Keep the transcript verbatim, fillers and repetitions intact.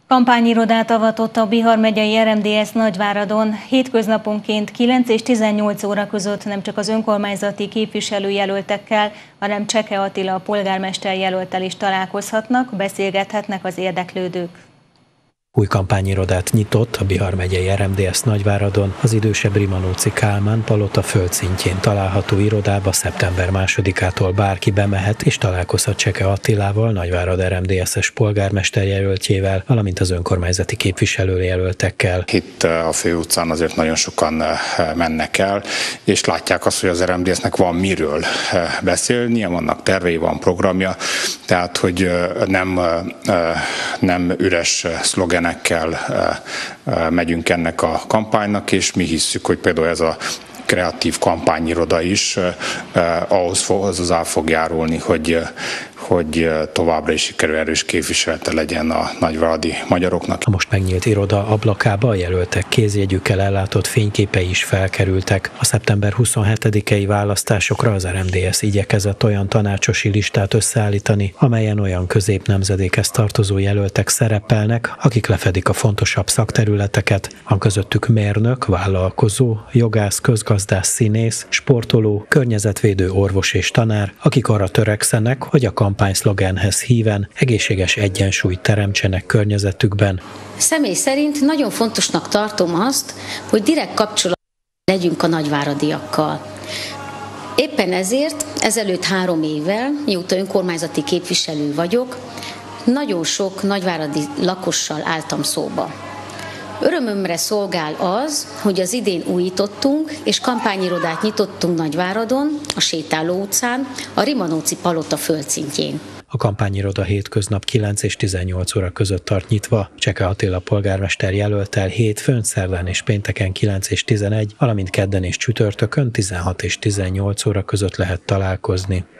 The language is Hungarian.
Kampányirodát avatott a Bihar megyei er em dé es Nagyváradon. Hétköznaponként kilenc és tizennyolc óra között nem csak az önkormányzati képviselőjelöltekkel, hanem Cseke Attila polgármester jelölttel is találkozhatnak, beszélgethetnek az érdeklődők. Új kampányirodát nyitott a Bihar megyei er em dé es Nagyváradon. Az idősebb Rimanóczy Kálmán palota földszintjén található irodába szeptember másodikától bárki bemehet és találkozhat Cseke Attilával, Nagyvárad er em dé es-es polgármester jelöltjével, valamint az önkormányzati képviselőjelöltekkel. Itt a főutcán azért nagyon sokan mennek el, és látják azt, hogy az er em dé es-nek van miről beszélnie, vannak tervei, van programja, tehát hogy nem, nem üres szlogen megyünk ennek a kampánynak, és mi hisszük, hogy például ez a kreatív kampányiroda is ahhoz hozzá fog járulni, hogy, hogy továbbra is sikerül erős képviselete legyen a nagyváradi magyaroknak. A most megnyílt iroda ablakába a jelöltek kézjegyükkel ellátott fényképei is felkerültek. A szeptember huszonhetedikei választásokra az er em dé es igyekezett olyan tanácsosi listát összeállítani, amelyen olyan középnemzedékhez tartozó jelöltek szerepelnek, akik lefedik a fontosabb szakterületeket, van közöttük mérnök, vállalkozó, jogász, közgazdász, színész, sportoló, környezetvédő, orvos és tanár, akik arra törekszenek, hogy a kampányszlogenhez híven egészséges egyensúlyt teremtsenek környezetükben. Személy szerint nagyon fontosnak tartom azt, hogy direkt kapcsolatban legyünk a nagyváradiakkal. Éppen ezért ezelőtt három évvel, mióta önkormányzati képviselő vagyok, nagyon sok nagyváradi lakossal álltam szóba. Örömömre szolgál az, hogy az idén újítottunk, és kampányirodát nyitottunk Nagyváradon, a Sétáló utcán, a Rimanóczy palota földszintjén. A kampányiroda hétköznap kilenc és tizennyolc óra között tart nyitva. Cseke Attila polgármester jelölttel hétfőn, szerdán és pénteken kilenc és tizenegy, valamint kedden és csütörtökön tizenhat és tizennyolc óra között lehet találkozni.